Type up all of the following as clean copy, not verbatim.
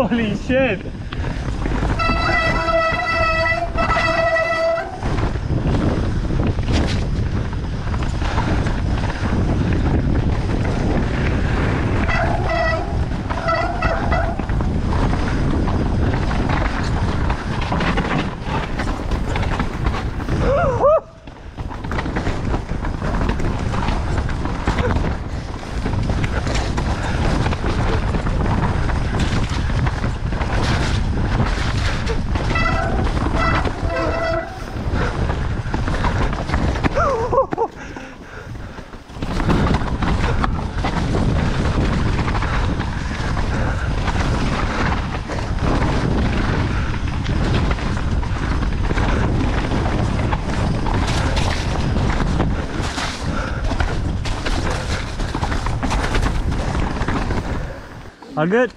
Holy shit! All good?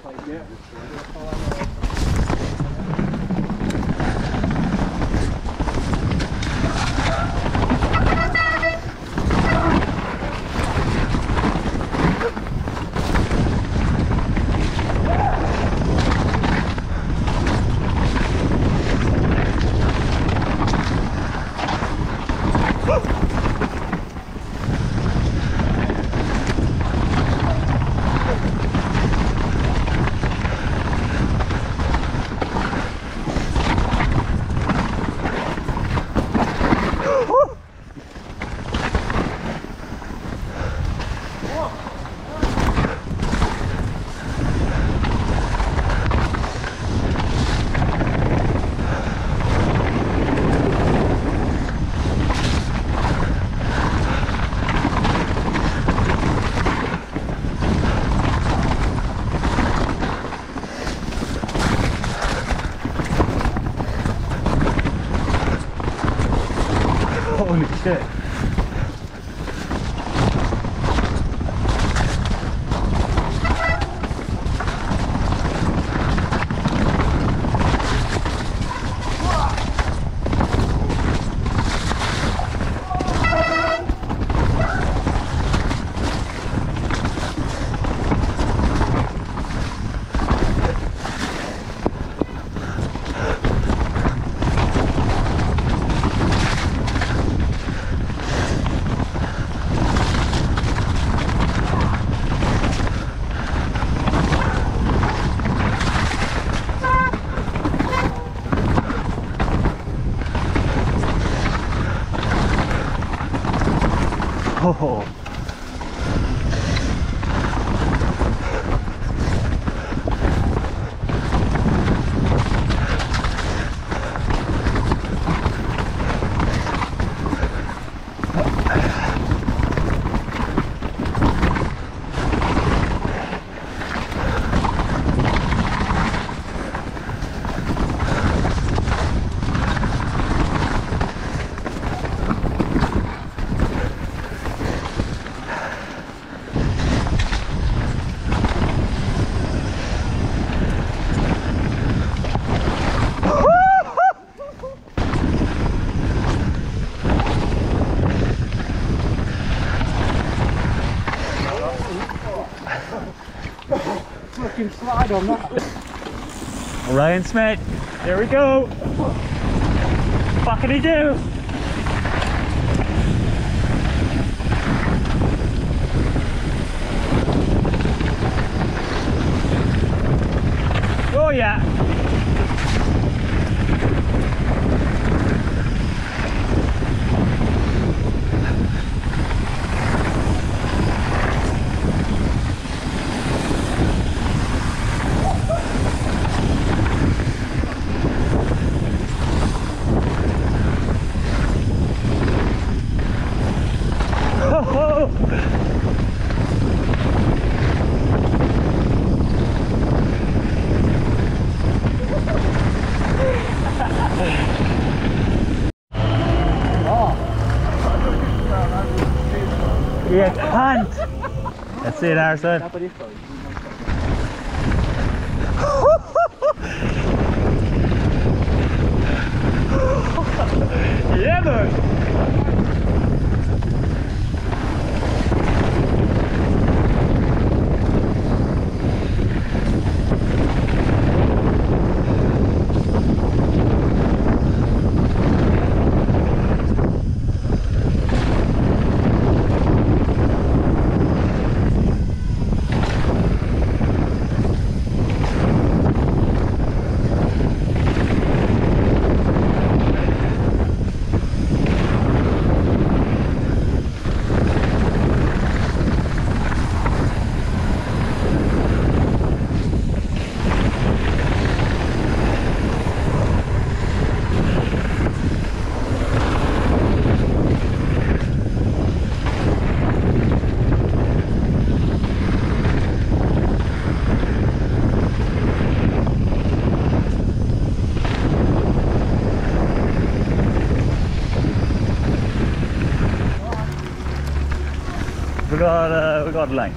Holy shit. Oh. Fucking slide on that. Ryan Smith, there we go. Fucking he do? Oh yeah. You can't. That's it, Arson. Yeah, man. we got a line.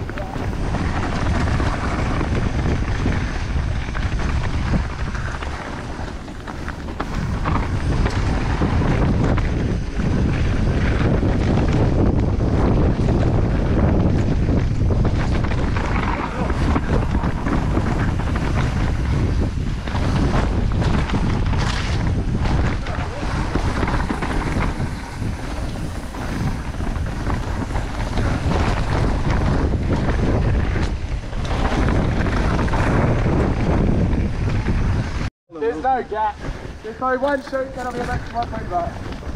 There's no gap. There's no one shoot, then I'll be back to my feet back.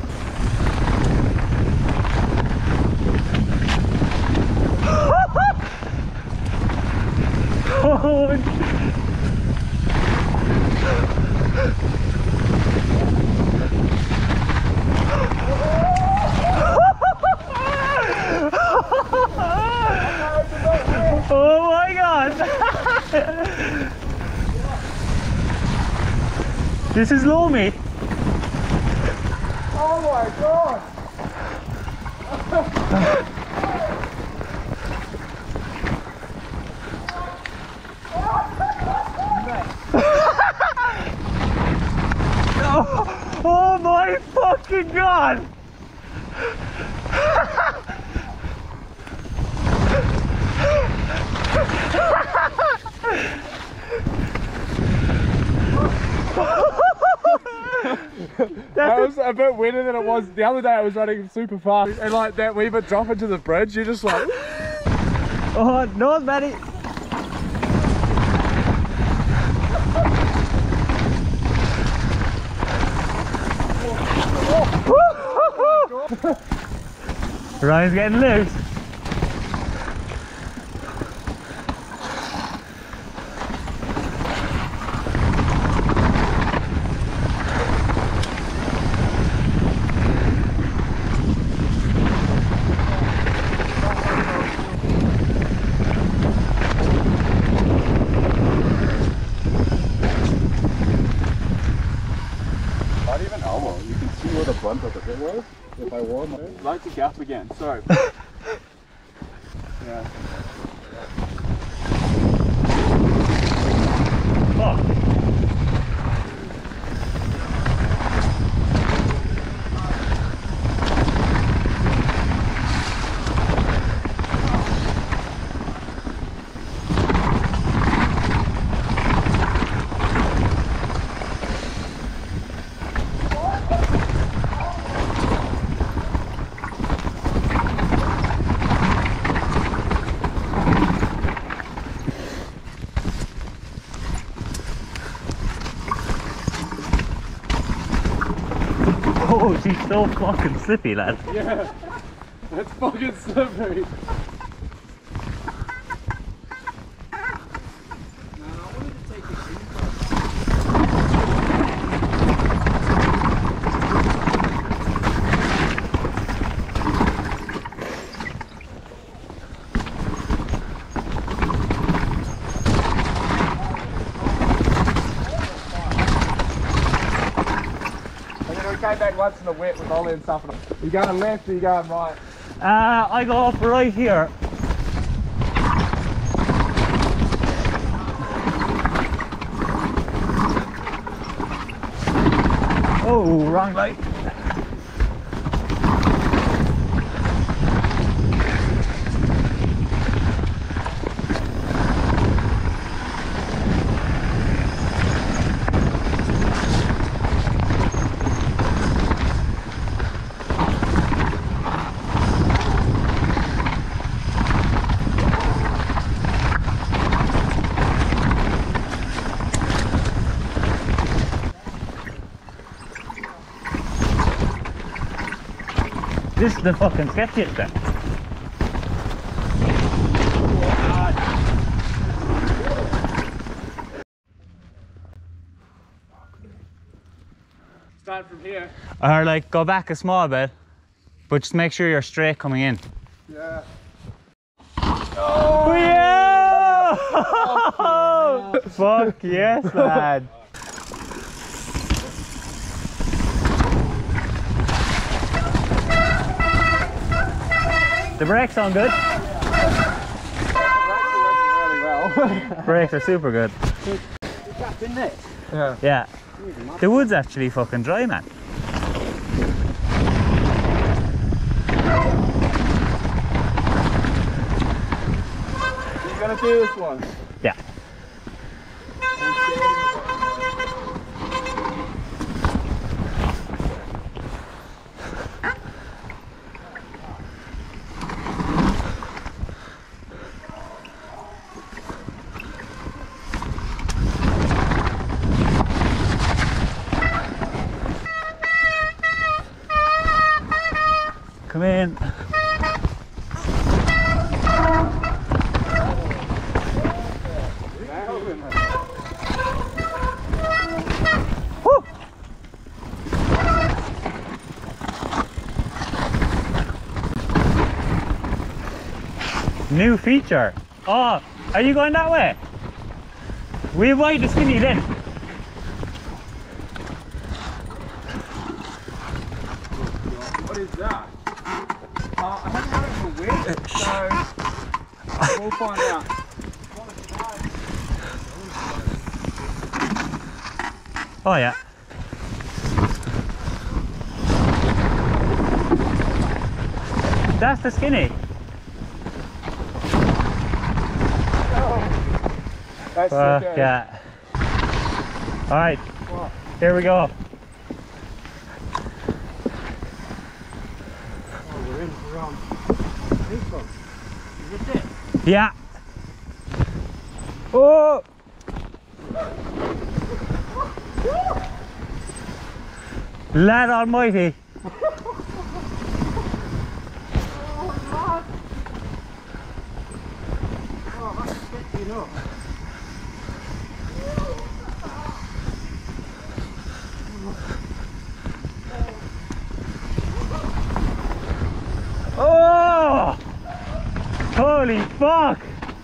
Oh my god! This is loamy. Oh my god! Oh my fucking god! That was a bit wetter than it was the other day. I was running super fast, and like that wee bit drop into the bridge, you're just like, Oh, no, Betty. Ryan's getting loose. Not even elbow. You can see where the brunt of the bit was. If I warm it. like to gap again. Sorry. Yeah. Fuck. Oh, she's so fucking slippy, lad. Yeah. That's fucking slippery. We came back once in the wet with Ollie and stuff. You going left or you going right? I go up right here. Oh, wrong light. This is the fucking sketchiest bit. Start from here. Or like go back a small bit, but just make sure you're straight coming in. Yeah. Oh yeah! Fuck yes, lad. The brakes sound good. Brakes are super good. Yeah. Yeah. The wood's actually fucking dry, man. You gonna do this one? Yeah. Come in. Woo! New feature. Oh, are you going that way? We ride the skinny then. What is that? I haven't had it for weeks, so we'll find out. Oh yeah. That's the skinny. That's okay. Yeah. All right. Here we go. Yeah. Oh. Lad almighty. Oh! Holy fuck!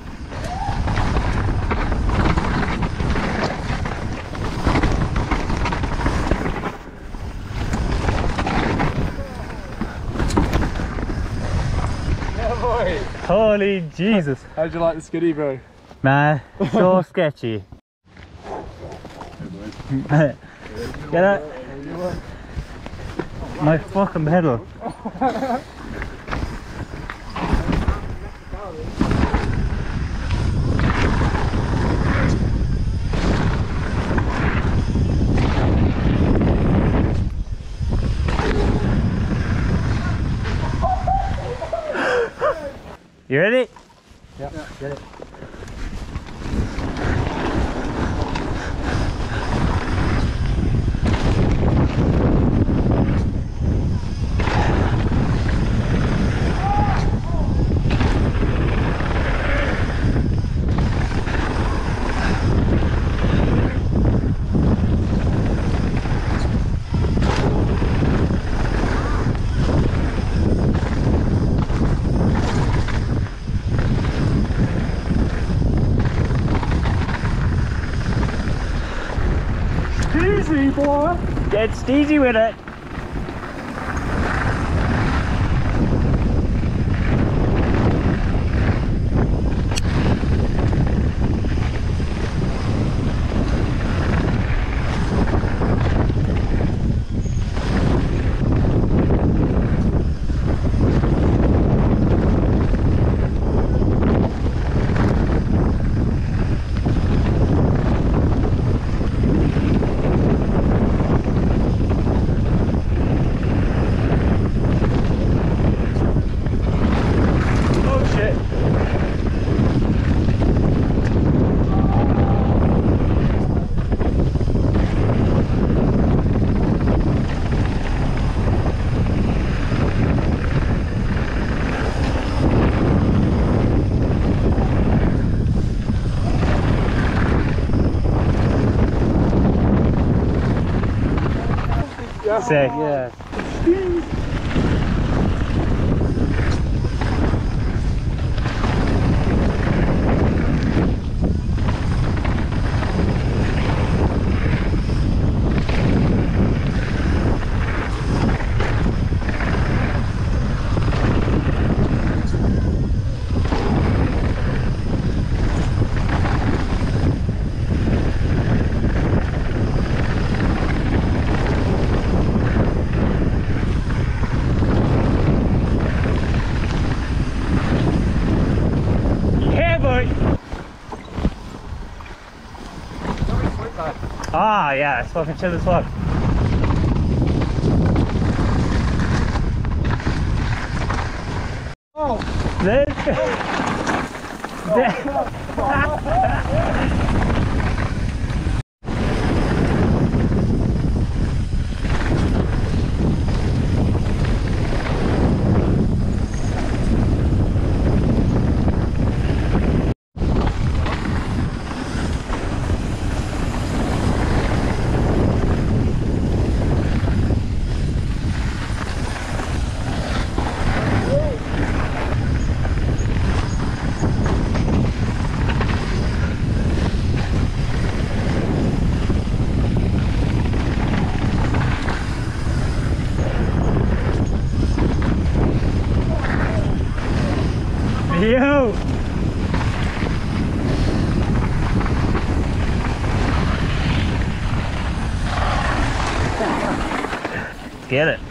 Yeah, boy. Holy Jesus. How'd you like the skiddy, bro? Man, so sketchy. Get out. My fucking pedal. You ready? Yeah. Get it. Easy, boy. Get steezy with it. Sick. Yeah. side. Ah, yeah, it's fucking chill as fuck. Oh! This. Yo! Get it.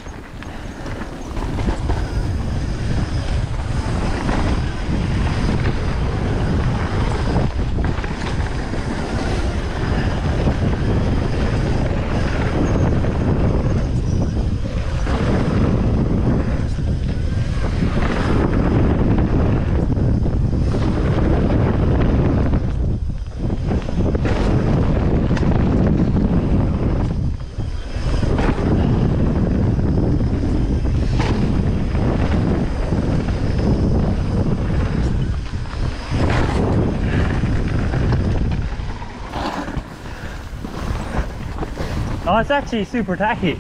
Oh, it's actually super tacky.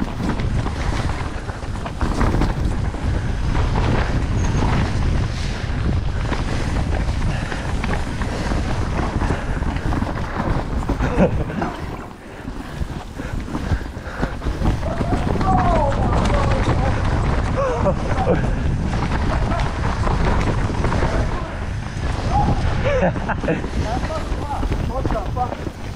What the fuck?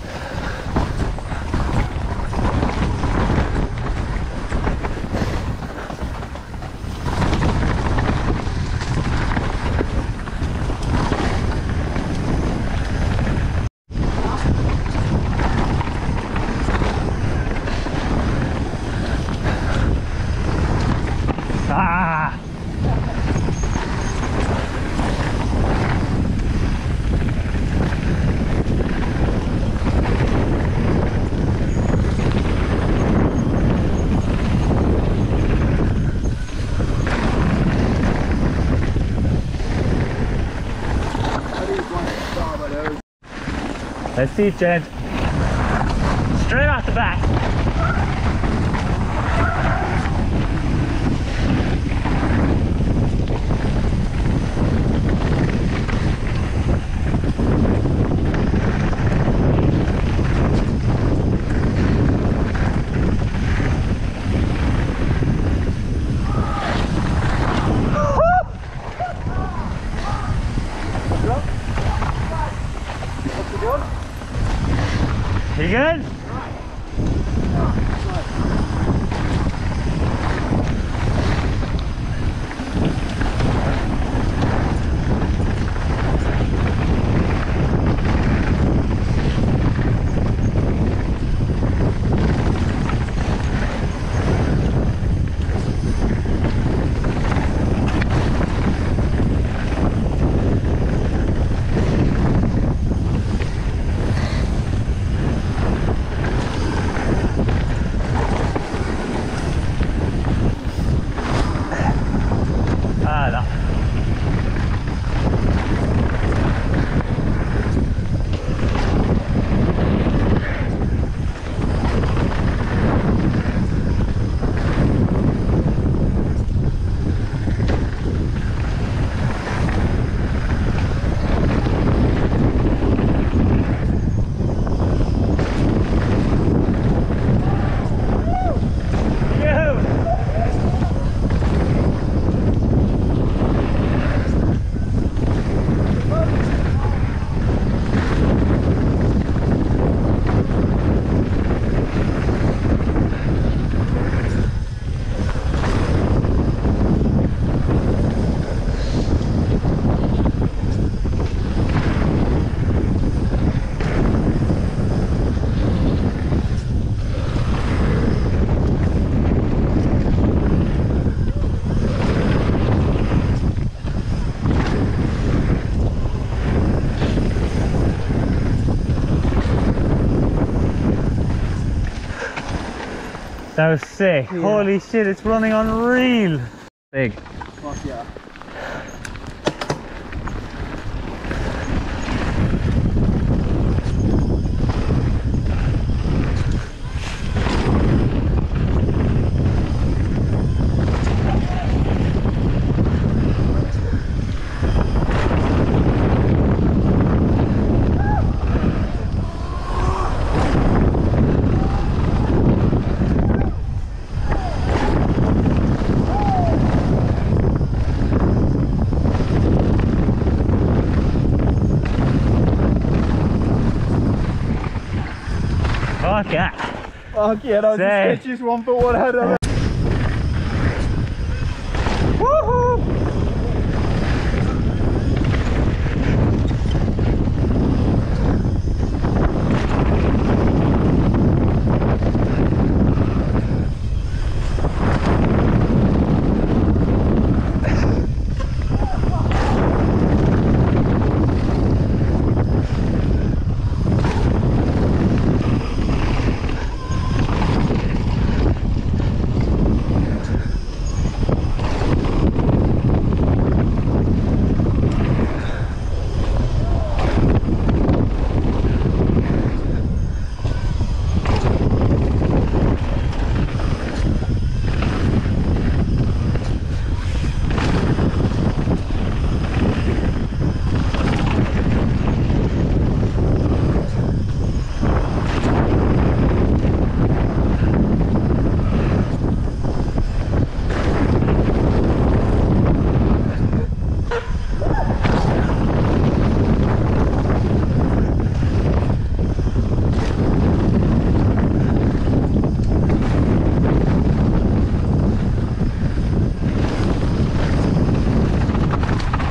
Ah! Let's see, Jen. Straight off the bat. You good? That was sick. Yeah. Holy shit, it's running unreal. Big. Fuck yeah. Fuck yeah. Fuck yeah, that was the Sick. sketchiest 1 foot one I'd ever. Woohoo!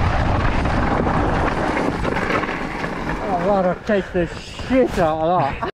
I'd rather take the shit out of that.